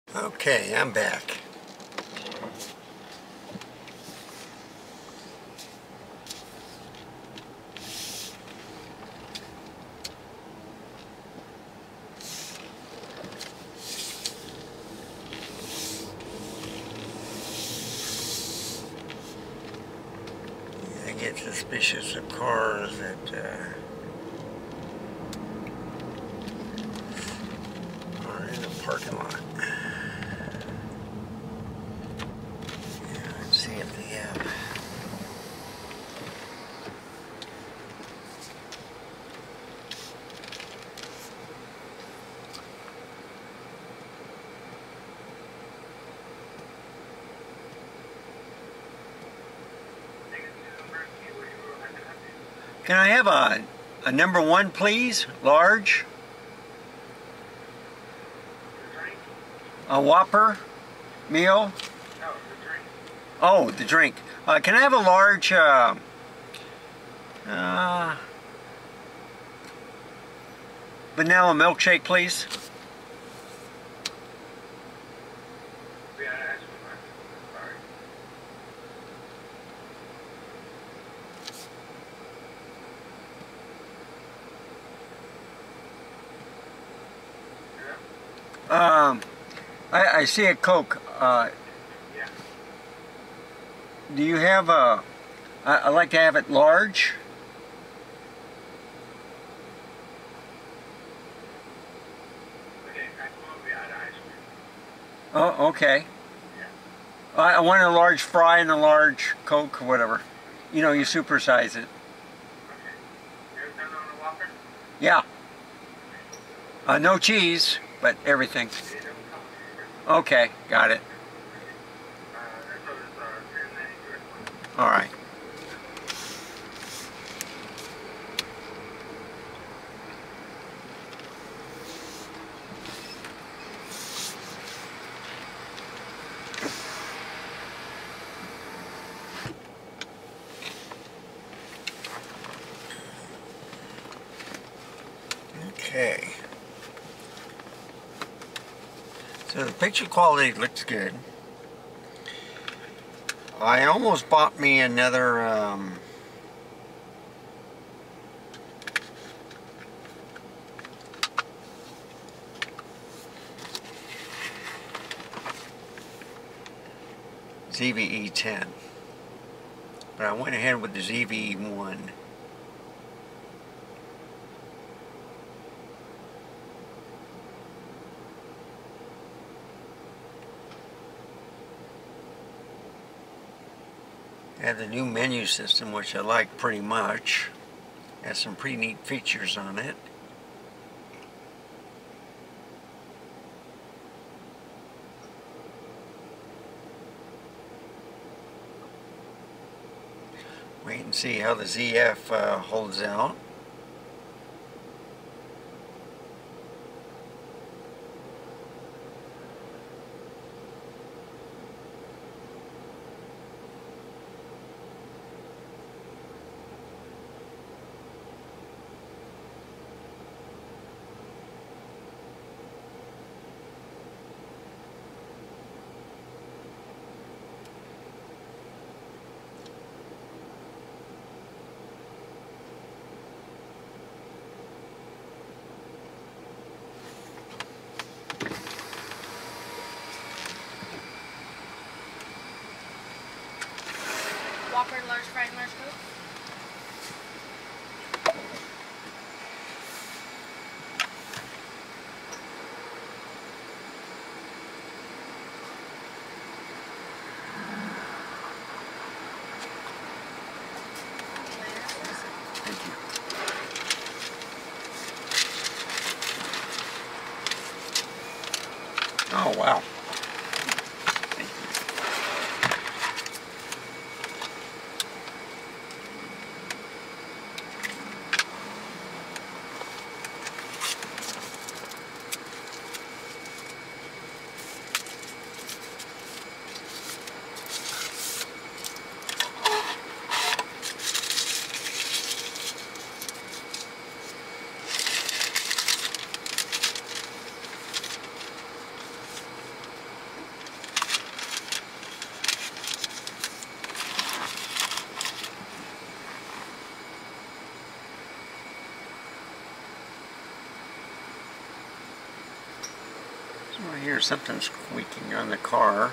Okay, I'm back. I get suspicious of cars that are in the parking lot. Let's see if they have. Can I have a number 1, please? Large? A Whopper meal? No, the drink. Oh, the drink. Can I have a large vanilla milkshake, please? We had ice cream. Sorry. I see a Coke. Yeah. Do you have a... I'd like to have it large. Okay, I thought we had ice cream. Oh, okay. Yeah. I want a large fry and a large Coke or whatever. You know, you supersize it. Okay. You're done on the Whopper? Yeah. No cheese, but everything. It doesn't come with the Okay, got it. so it's $10.90. All right. Okay. So the picture quality looks good. I almost bought me another ZV-E10, but I went ahead with the ZV-E1. Had the new menu system, which I like pretty much. Has some pretty neat features on it. Wait and see how the ZF holds out. Whopper, large fry, and large Coke. Thank you. Oh, wow. Thank you. hear something squeaking on the car.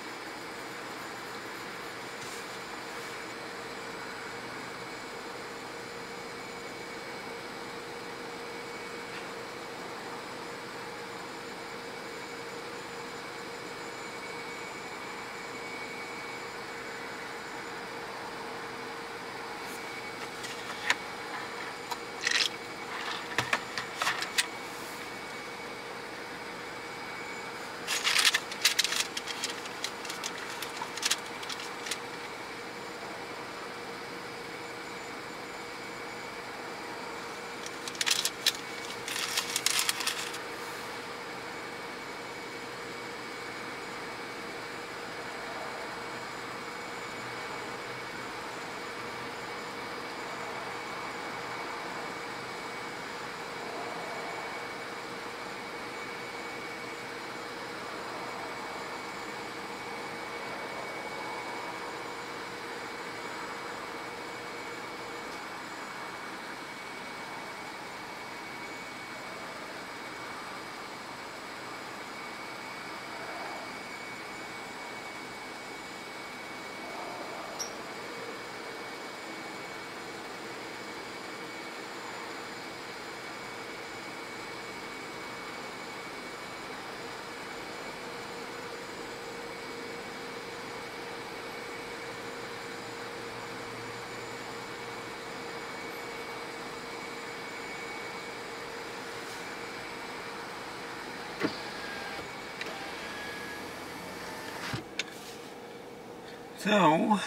So,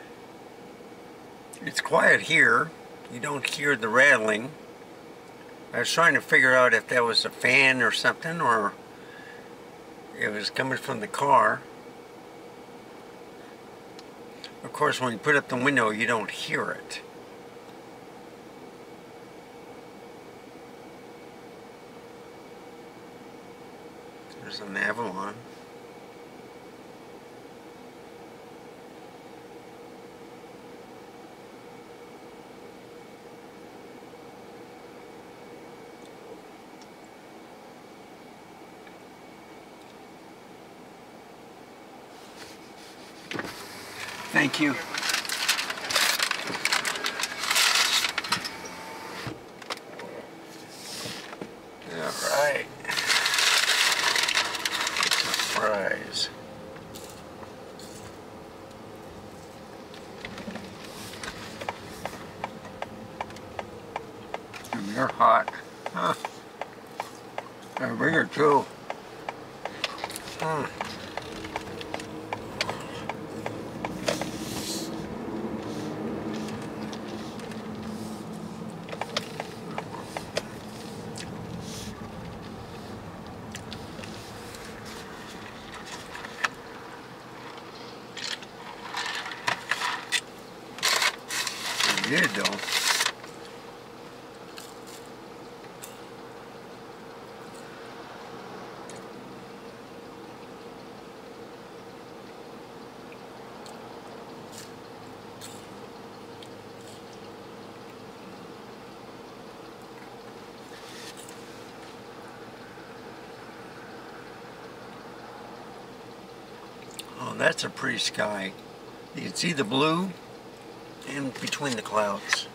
it's quiet here. You don't hear the rattling. I was trying to figure out if that was a fan or something, or it was coming from the car. Of course, when you put up the window, you don't hear it. There's an Avalon. Thank you. All right. Fries. And they're hot. Huh. They're bigger too. Did though. Oh, that's a pretty sky. You can see the blue in between the clouds.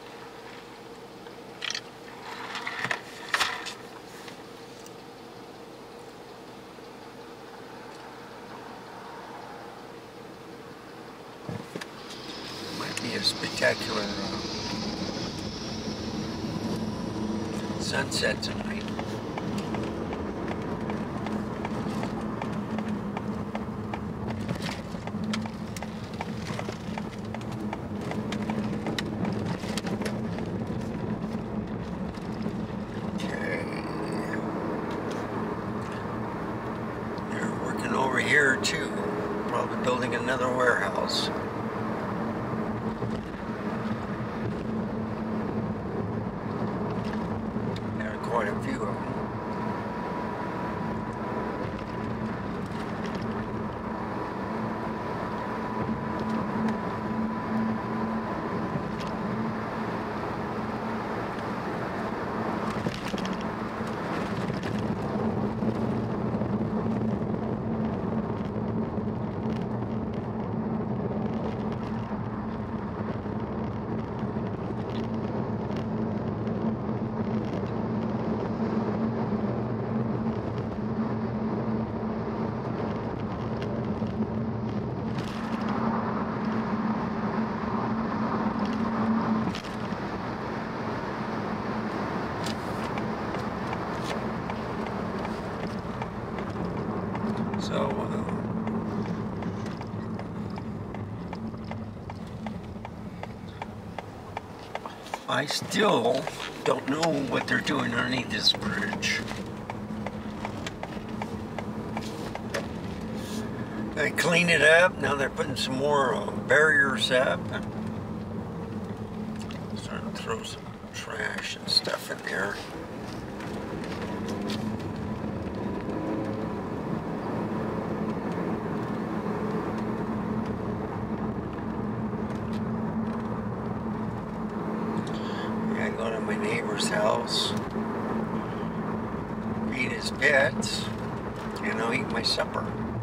Might be a spectacular sunset tonight. Here too, probably building another warehouse. There are quite a few of them. I still don't know what they're doing underneath this bridge. They cleaned it up. Now they're putting some more barriers up. Starting to throw some trash and stuff in there. I go to my neighbor's house, feed his pets, and I'll eat my supper.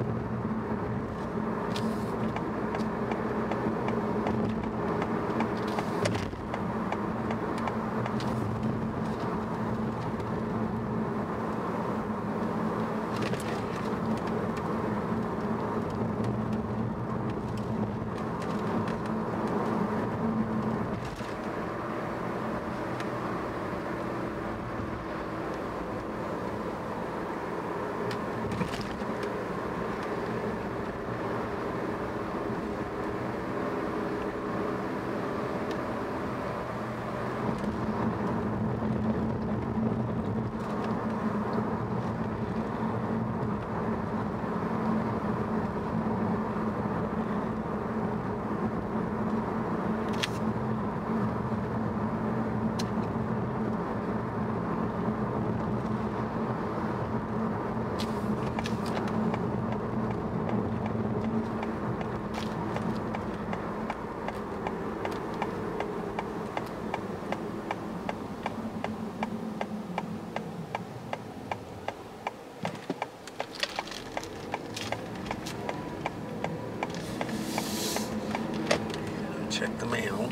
Check the mail.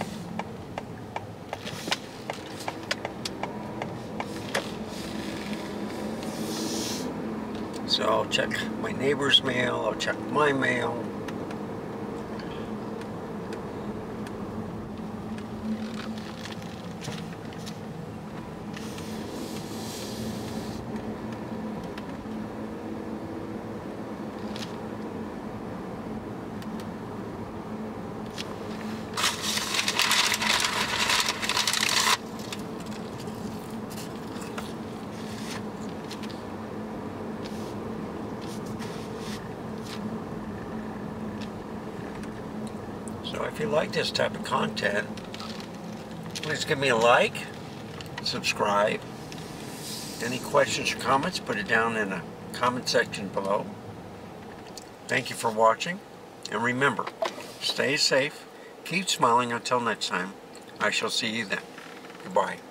So I'll check my neighbor's mail, I'll check my mail. So if you like this type of content, please give me a like, subscribe. Any questions or comments, put it down in the comment section below. Thank you for watching, and remember, stay safe, keep smiling until next time. I shall see you then. Goodbye.